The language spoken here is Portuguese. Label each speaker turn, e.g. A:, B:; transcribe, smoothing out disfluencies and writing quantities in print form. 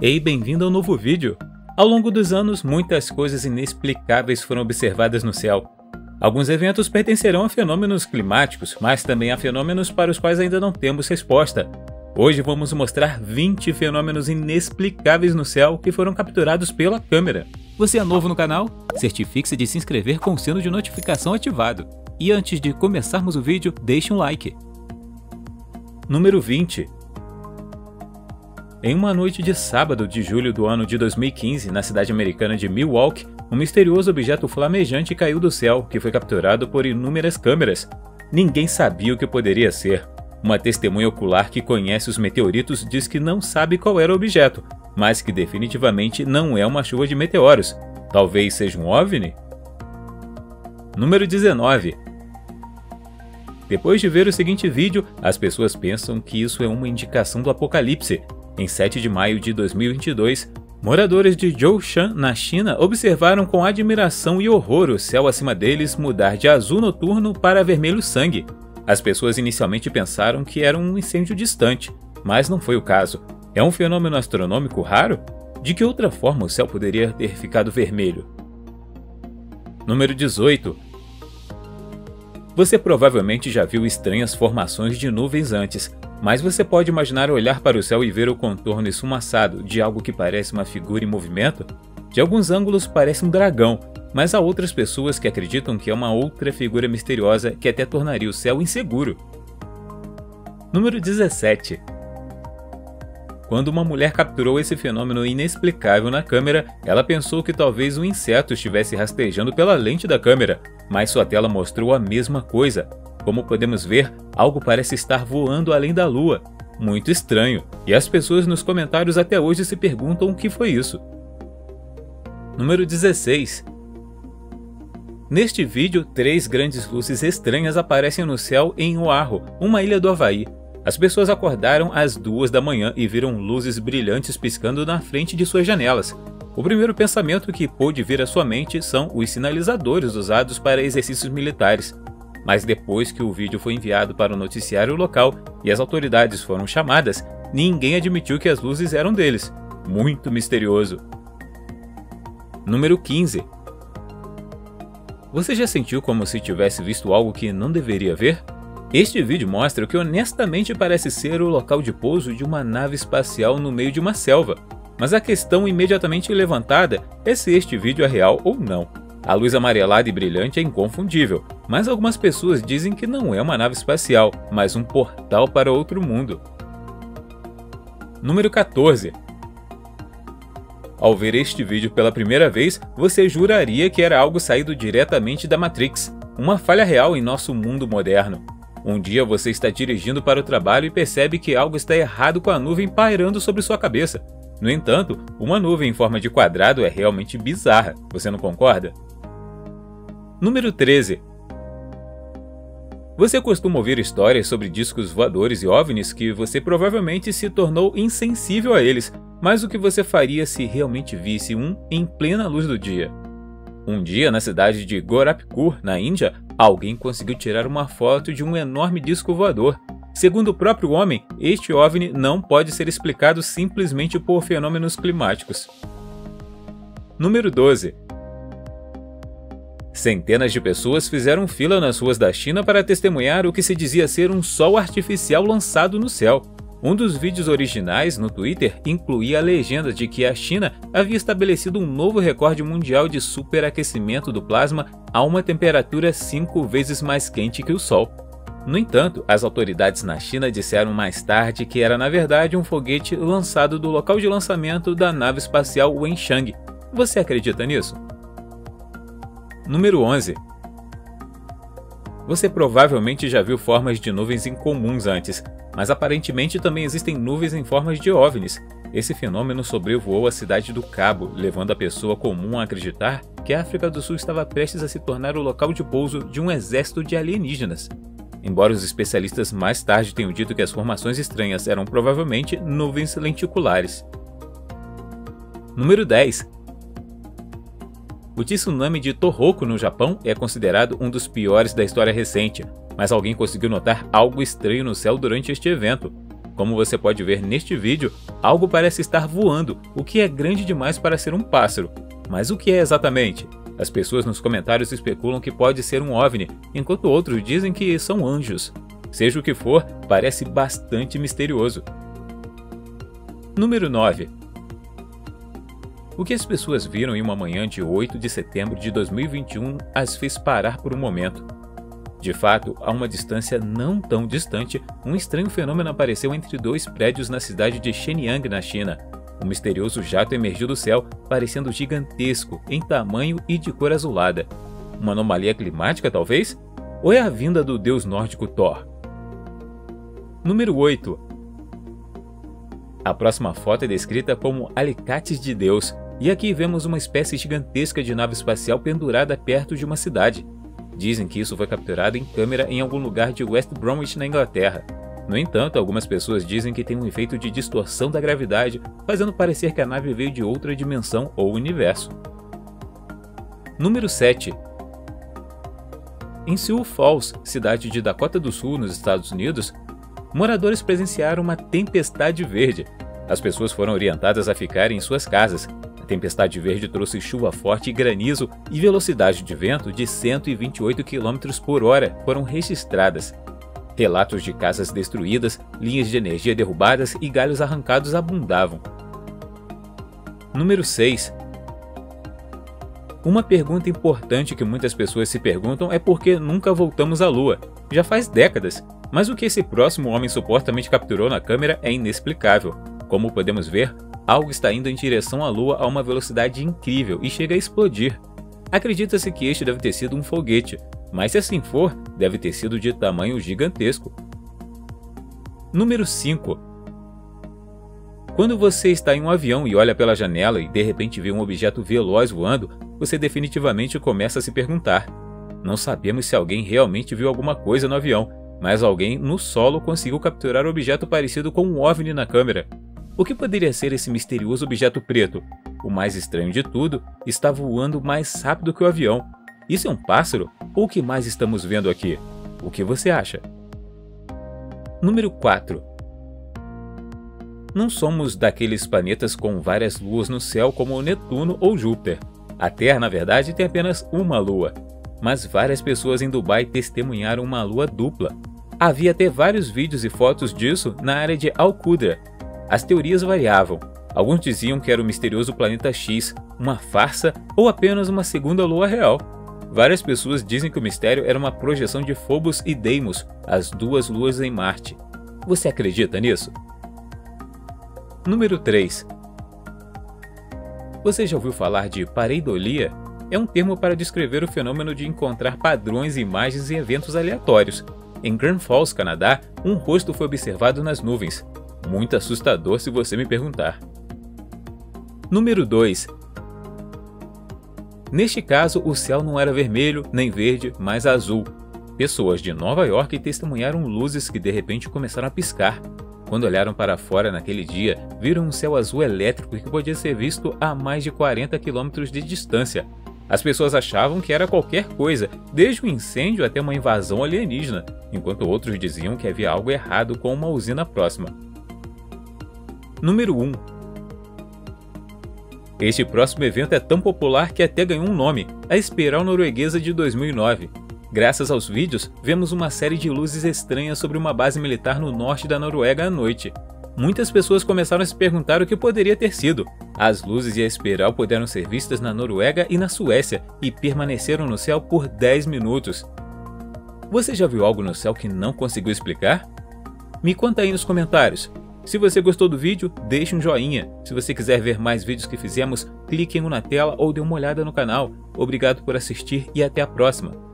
A: Ei, bem-vindo ao novo vídeo! Ao longo dos anos, muitas coisas inexplicáveis foram observadas no céu. Alguns eventos pertencerão a fenômenos climáticos, mas também a fenômenos para os quais ainda não temos resposta. Hoje vamos mostrar 20 fenômenos inexplicáveis no céu que foram capturados pela câmera. Você é novo no canal? Certifique-se de se inscrever com o sino de notificação ativado. E antes de começarmos o vídeo, deixe um like. Número 20. Em uma noite de sábado de julho do ano de 2015, na cidade americana de Milwaukee, um misterioso objeto flamejante caiu do céu, que foi capturado por inúmeras câmeras. Ninguém sabia o que poderia ser. Uma testemunha ocular que conhece os meteoritos diz que não sabe qual era o objeto, mas que definitivamente não é uma chuva de meteoros. Talvez seja um OVNI? Número 19. Depois de ver o seguinte vídeo, as pessoas pensam que isso é uma indicação do apocalipse. Em 7 de maio de 2022, moradores de Zhoushan, na China, observaram com admiração e horror o céu acima deles mudar de azul noturno para vermelho sangue. As pessoas inicialmente pensaram que era um incêndio distante, mas não foi o caso. É um fenômeno astronômico raro? De que outra forma o céu poderia ter ficado vermelho? Número 18. Você provavelmente já viu estranhas formações de nuvens antes, mas você pode imaginar olhar para o céu e ver o contorno esfumaçado de algo que parece uma figura em movimento? De alguns ângulos parece um dragão, mas há outras pessoas que acreditam que é uma outra figura misteriosa que até tornaria o céu inseguro. Número 17. Quando uma mulher capturou esse fenômeno inexplicável na câmera, ela pensou que talvez um inseto estivesse rastejando pela lente da câmera, mas sua tela mostrou a mesma coisa. Como podemos ver, algo parece estar voando além da Lua. Muito estranho, e as pessoas nos comentários até hoje se perguntam o que foi isso. Número 16. Neste vídeo, 3 grandes luzes estranhas aparecem no céu em Oahu, uma ilha do Havaí. As pessoas acordaram às 2 da manhã e viram luzes brilhantes piscando na frente de suas janelas. O primeiro pensamento que pôde vir à sua mente são os sinalizadores usados para exercícios militares. Mas depois que o vídeo foi enviado para o noticiário local e as autoridades foram chamadas, ninguém admitiu que as luzes eram deles. Muito misterioso. Número 15. Você já sentiu como se tivesse visto algo que não deveria ver? Este vídeo mostra o que honestamente parece ser o local de pouso de uma nave espacial no meio de uma selva. Mas a questão imediatamente levantada é se este vídeo é real ou não. A luz amarelada e brilhante é inconfundível, mas algumas pessoas dizem que não é uma nave espacial, mas um portal para outro mundo. Número 14. Ao ver este vídeo pela primeira vez, você juraria que era algo saído diretamente da Matrix, uma falha real em nosso mundo moderno. Um dia você está dirigindo para o trabalho e percebe que algo está errado com a nuvem pairando sobre sua cabeça. No entanto, uma nuvem em forma de quadrado é realmente bizarra, você não concorda? Número 13. Você costuma ouvir histórias sobre discos voadores e OVNIs que você provavelmente se tornou insensível a eles, mas o que você faria se realmente visse um em plena luz do dia? Um dia, na cidade de Gorakhpur, na Índia, alguém conseguiu tirar uma foto de um enorme disco voador. Segundo o próprio homem, este OVNI não pode ser explicado simplesmente por fenômenos climáticos. Número 12. Centenas de pessoas fizeram fila nas ruas da China para testemunhar o que se dizia ser um sol artificial lançado no céu. Um dos vídeos originais no Twitter incluía a legenda de que a China havia estabelecido um novo recorde mundial de superaquecimento do plasma a uma temperatura 5 vezes mais quente que o Sol. No entanto, as autoridades na China disseram mais tarde que era na verdade um foguete lançado do local de lançamento da nave espacial Wenchang. Você acredita nisso? Número 11. Você provavelmente já viu formas de nuvens incomuns antes, mas aparentemente também existem nuvens em formas de OVNIs. Esse fenômeno sobrevoou a cidade do Cabo, levando a pessoa comum a acreditar que a África do Sul estava prestes a se tornar o local de pouso de um exército de alienígenas. Embora os especialistas mais tarde tenham dito que as formações estranhas eram provavelmente nuvens lenticulares. Número 10. O tsunami de Tohoku, no Japão, é considerado um dos piores da história recente, mas alguém conseguiu notar algo estranho no céu durante este evento. Como você pode ver neste vídeo, algo parece estar voando, o que é grande demais para ser um pássaro. Mas o que é exatamente? As pessoas nos comentários especulam que pode ser um OVNI, enquanto outros dizem que são anjos. Seja o que for, parece bastante misterioso. Número 9. O que as pessoas viram em uma manhã de 8 de setembro de 2021 as fez parar por um momento. De fato, a uma distância não tão distante, um estranho fenômeno apareceu entre dois prédios na cidade de Shenyang, na China. Um misterioso jato emergiu do céu, parecendo gigantesco, em tamanho e de cor azulada. Uma anomalia climática, talvez? Ou é a vinda do deus nórdico Thor? Número 8. A próxima foto é descrita como alicates de Deus, e aqui vemos uma espécie gigantesca de nave espacial pendurada perto de uma cidade. Dizem que isso foi capturado em câmera em algum lugar de West Bromwich, na Inglaterra. No entanto, algumas pessoas dizem que tem um efeito de distorção da gravidade, fazendo parecer que a nave veio de outra dimensão ou universo. Número 7. Em Sioux Falls, cidade de Dakota do Sul, nos Estados Unidos, moradores presenciaram uma tempestade verde. As pessoas foram orientadas a ficarem em suas casas. A tempestade verde trouxe chuva forte e granizo e velocidade de vento de 128 km por hora foram registradas. Relatos de casas destruídas, linhas de energia derrubadas e galhos arrancados abundavam. Número 6. Uma pergunta importante que muitas pessoas se perguntam é por que nunca voltamos à Lua. Já faz décadas, mas o que esse próximo homem supostamente capturou na câmera é inexplicável. Como podemos ver, algo está indo em direção à Lua a uma velocidade incrível e chega a explodir. Acredita-se que este deve ter sido um foguete, mas se assim for, deve ter sido de tamanho gigantesco. Número 5. Quando você está em um avião e olha pela janela e de repente vê um objeto veloz voando, você definitivamente começa a se perguntar. Não sabemos se alguém realmente viu alguma coisa no avião, mas alguém no solo conseguiu capturar um objeto parecido com um OVNI na câmera. O que poderia ser esse misterioso objeto preto? O mais estranho de tudo, está voando mais rápido que o avião. Isso é um pássaro? Ou o que mais estamos vendo aqui? O que você acha? Número 4. Não somos daqueles planetas com várias luas no céu como Netuno ou Júpiter. A Terra, na verdade, tem apenas uma lua. Mas várias pessoas em Dubai testemunharam uma lua dupla. Havia até vários vídeos e fotos disso na área de Al-Qudra. As teorias variavam. Alguns diziam que era o misterioso planeta X, uma farsa ou apenas uma segunda lua real. Várias pessoas dizem que o mistério era uma projeção de Phobos e Deimos, as duas luas em Marte. Você acredita nisso? Número 3. Você já ouviu falar de pareidolia? É um termo para descrever o fenômeno de encontrar padrões, imagens e eventos aleatórios. Em Grand Falls, Canadá, um rosto foi observado nas nuvens. Muito assustador se você me perguntar. Número 2. Neste caso, o céu não era vermelho nem verde, mas azul. Pessoas de Nova York testemunharam luzes que de repente começaram a piscar. Quando olharam para fora naquele dia, viram um céu azul elétrico que podia ser visto a mais de 40 km de distância. As pessoas achavam que era qualquer coisa, desde um incêndio até uma invasão alienígena, enquanto outros diziam que havia algo errado com uma usina próxima. Número 1. Este próximo evento é tão popular que até ganhou um nome, a Espiral Norueguesa de 2009. Graças aos vídeos, vemos uma série de luzes estranhas sobre uma base militar no norte da Noruega à noite. Muitas pessoas começaram a se perguntar o que poderia ter sido. As luzes e a espiral puderam ser vistas na Noruega e na Suécia e permaneceram no céu por 10 minutos. Você já viu algo no céu que não conseguiu explicar? Me conta aí nos comentários. Se você gostou do vídeo, deixe um joinha. Se você quiser ver mais vídeos que fizemos, clique em um na tela ou dê uma olhada no canal. Obrigado por assistir e até a próxima.